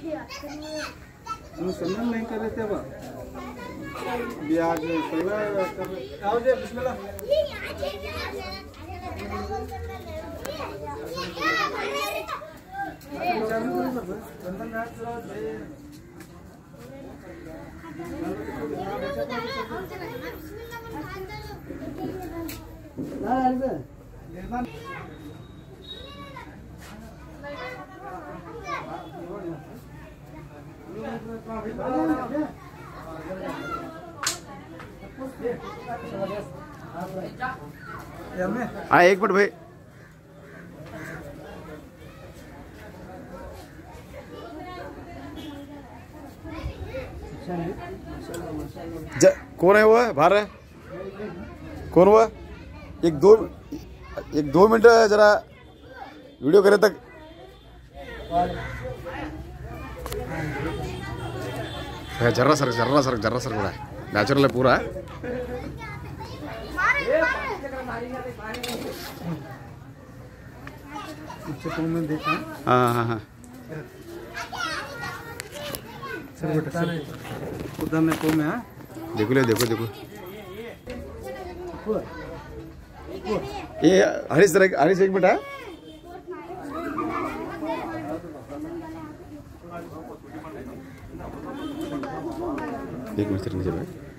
सम्मान नहीं कर रहे थे अब ब्याज आओ दे बिस्मिल्लाह हाँ एक मिनट भाई कौन है वो है बाहर है कौन हुआ एक दो मिनट जरा वीडियो करे तक जर्रा सर पूरा है नेचुरल है पूरा है हाँ सर बेटा सर उधर में को में देखो ये हरीश एक मिनट है एक मिनट नीचे बैठ